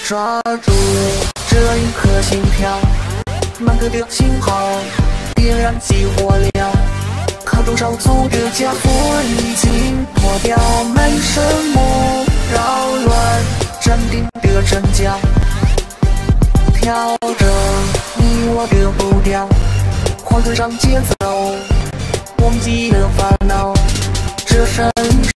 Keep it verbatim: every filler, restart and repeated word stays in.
抓住这一颗心跳，满格的信号点燃起火燎，卡住少族的枷锁已经脱掉，没什么扰乱镇定的阵脚，跳着你我的步调，快跟上节奏，忘记了烦恼，这身